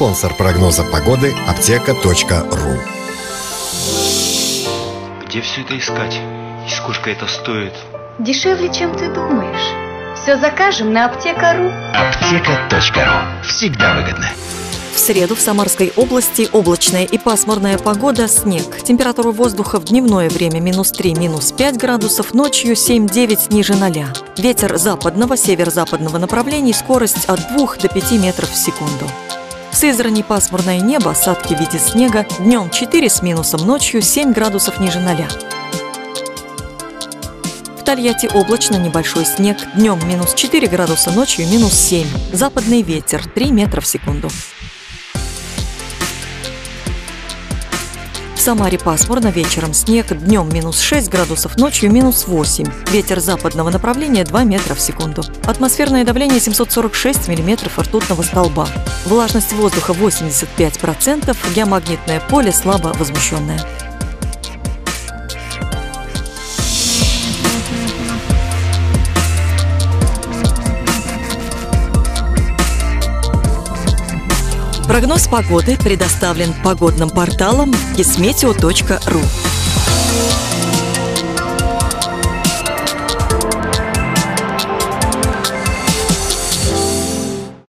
Спонсор прогноза погоды – аптека.ру. Где все это искать? И сколько это стоит? Дешевле, чем ты думаешь. Все закажем на аптека.ру. Аптека.ру. Всегда выгодно. В среду в Самарской области облачная и пасмурная погода, снег. Температура воздуха в дневное время -3, -5 градусов, ночью 7-9 ниже 0. Ветер западного, северо-западного направлений, скорость от 2 до 5 метров в секунду. В Сызрани пасмурное небо, осадки в виде снега, днем 4 с минусом, ночью 7 градусов ниже 0. В Тольятти облачно, небольшой снег, днем -4 градуса, ночью -7. Западный ветер 3 метра в секунду. В Самаре пасмурно, вечером снег, днем -6 градусов, ночью -8. Ветер западного направления 2 метра в секунду. Атмосферное давление 746 миллиметров ртутного столба. Влажность воздуха 85%, геомагнитное поле слабо возмущенное. Прогноз погоды предоставлен погодным порталом kismeteo.ru.